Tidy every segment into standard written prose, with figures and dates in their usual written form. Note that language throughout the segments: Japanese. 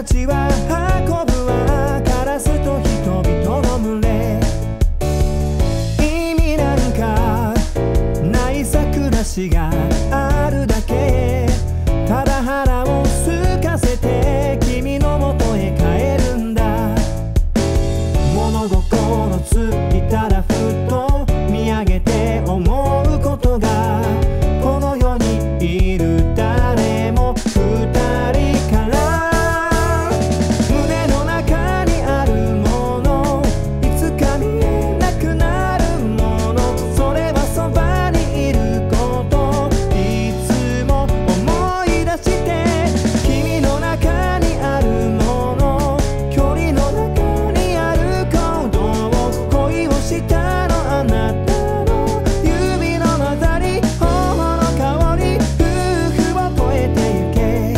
たちは運ぶわカラスと人々の群れ。意味なんかないさ暮らしがあるだけ。ただ腹を空かせて君のもとへ帰るんだ。物心ついたらふと見上げて思うことが、この世にいる誰も二人から胸の中にあるもの、いつか見えなくなるもの、それはそばにいること、いつも思い出して。君の中にあるもの、距離の中にある行動、恋をしたのあなたの指の混ざり、頬の香り、夫婦を越えてゆけ。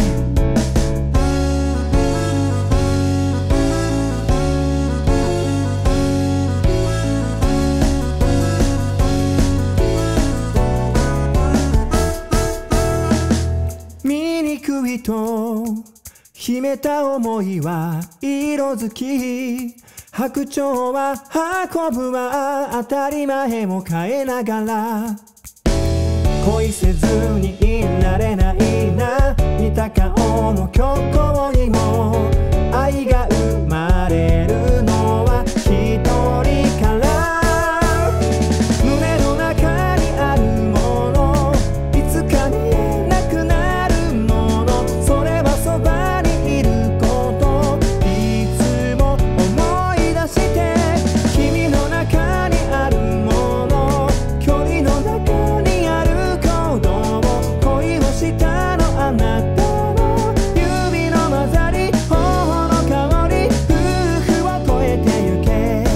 醜いと秘めた思いは色づき、白鳥は運ぶは当たり前も変えながら。恋せずにいられないな、似た顔の虚構にも愛が生まれるのは一人から。胸の中にあるもの、いつか見えなくなるもの、それはそばにいること、いつも思い出して。君の中にあるもの、距離の中にある行動、恋をしたのあなたの指の混ざり、頬の香り、夫婦を越えてゆけ。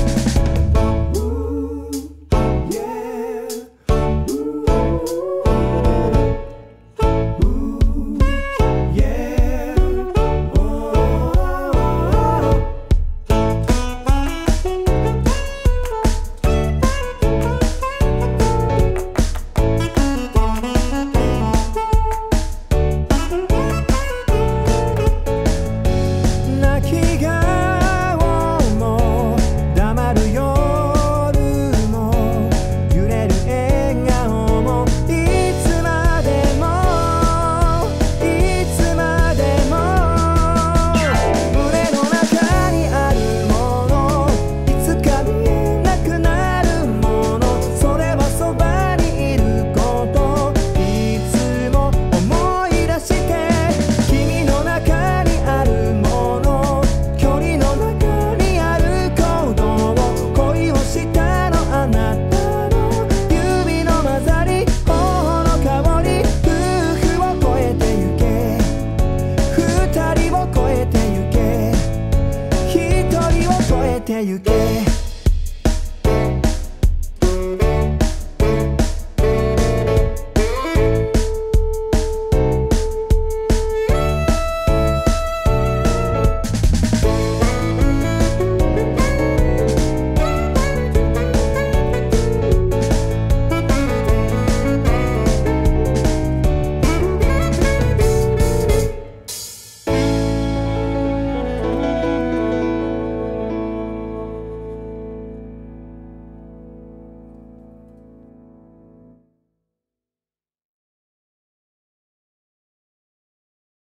泣き顔も黙る夜も揺れる笑顔も、いつまでもいつまでも胸の中にあるもの、いつか見えなくなるもの、それはそばにいること、いつも思い出して。君の中にあるもの、距離の中にある行動、恋をしたのあなたの指の混ざり、頬の香り、夫婦を越えてゆけ。二人を越えてゆけ。一人を越えてゆけ。